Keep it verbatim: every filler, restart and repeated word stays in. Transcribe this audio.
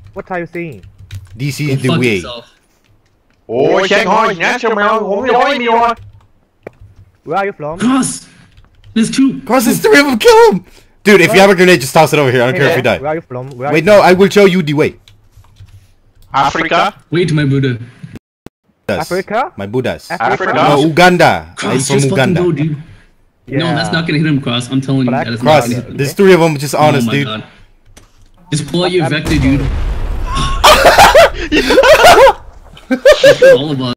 What are you saying? This Go is the fuck way. yourself. โอ้ยเช็คห้อยนะเชียวแมวผมย้อยมีวะ Where are you from? Cross. There's two. Cross this three of them, kill him! Dude, if you have a grenade, just toss it over here. I don't care if you die. Where are you from? Where are Wait, you no, I will show you the way. แอฟริกา Wait, my Buddha. Yes. Africa? My Buddhas. Africa? No, Uganda. I'm Cross, from just fucking Uganda. go, dude. Yeah. No, that's not gonna hit him, Cross. I'm telling you, Black that is Cross, not gonna hit him. there's three of them, just honest, oh my dude. God. Just pull out your vector, dude. All of us.